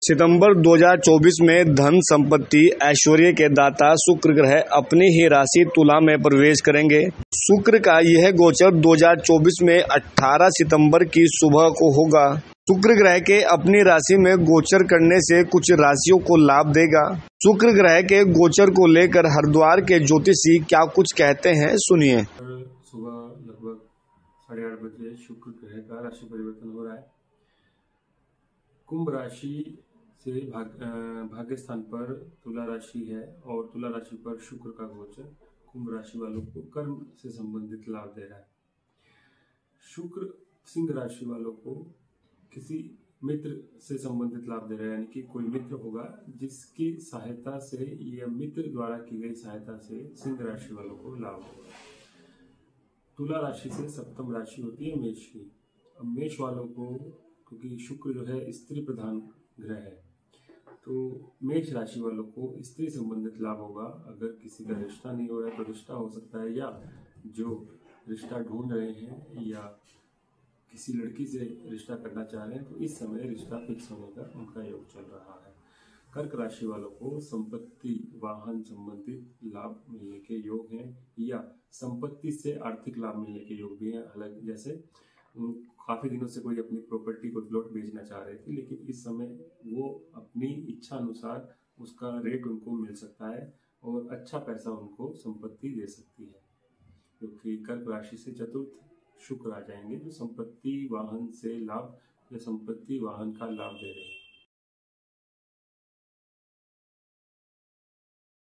सितंबर 2024 में धन संपत्ति ऐश्वर्य के दाता शुक्र ग्रह अपनी ही राशि तुला में प्रवेश करेंगे। शुक्र का यह गोचर 2024 में 18 सितंबर की सुबह को होगा। शुक्र ग्रह के अपनी राशि में गोचर करने से कुछ राशियों को लाभ देगा। शुक्र ग्रह के गोचर को लेकर हरिद्वार के ज्योतिषी क्या कुछ कहते हैं, सुनिए। सुबह लगभग 8:30 बजे शुक्र ग्रह का राशि परिवर्तन हो रहा है। कुंभ राशि से भाग्य स्थान पर तुला राशि है और तुला राशि पर शुक्र का गोचर कुंभ राशि वालों को कर्म से संबंधित लाभ दे रहा है। शुक्र सिंह राशि वालों को किसी मित्र से संबंधित लाभ दे रहा है, यानी कि कोई मित्र होगा जिसकी सहायता से या मित्र द्वारा की गई सहायता से सिंह राशि वालों को लाभ होगा। तुला राशि से सप्तम राशि होती है मेष की। अब मेष वालों को, क्योंकि शुक्र जो है स्त्री प्रधान ग्रह है, तो मेष राशि वालों को स्त्री संबंधित लाभ होगा। अगर किसी का रिश्ता नहीं हो रहा है तो रिश्ता हो सकता है, या जो रिश्ता ढूंढ रहे हैं या किसी लड़की से रिश्ता करना चाह रहे हैं तो इस समय रिश्ता फिक्स होने का उनका योग चल रहा है। कर्क राशि वालों को संपत्ति वाहन संबंधित लाभ मिलने के योग हैं, या संपत्ति से आर्थिक लाभ मिलने के योग भी हैं। हालांकि जैसे काफी दिनों से कोई अपनी प्रॉपर्टी को प्लॉट बेचना चाह रहे थे, लेकिन इस समय वो अपनी इच्छा अनुसार उसका रेट उनको मिल सकता है और अच्छा पैसा उनको संपत्ति दे सकती है, क्योंकि कर्क राशि से चतुर्थ शुक्र आ जाएंगे जो संपत्ति वाहन से लाभ या संपत्ति वाहन का लाभ दे रहे हैं।